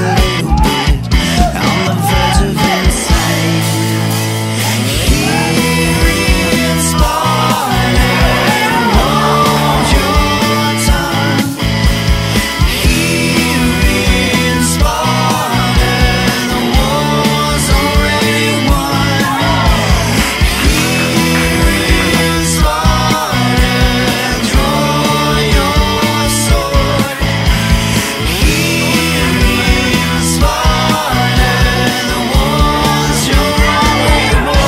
little bit on the verge of insane. Here in Sparta, hold your tongue. Here in Sparta, the war's already won. Here in Sparta, draw your sword. Here in Sparta, the war's your only war.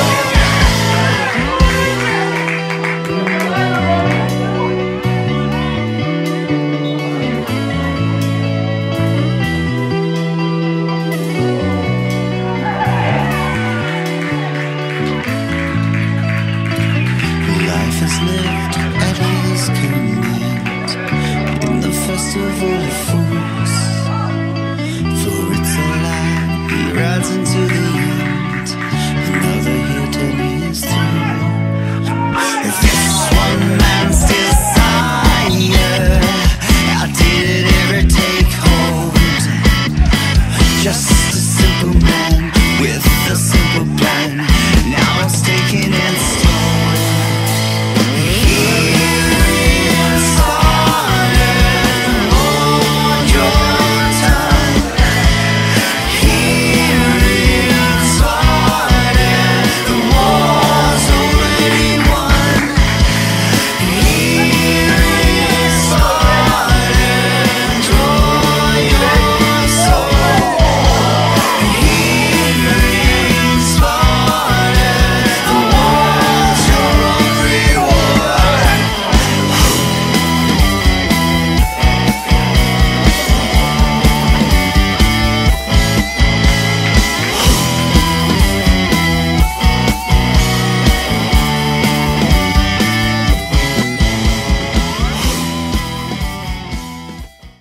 Life is lived at his command in the festival of fools. For it's a lie, he rides into the end. Another here till he is through. This one man's desire, how did it ever take hold? Just a simple man with a simple plan.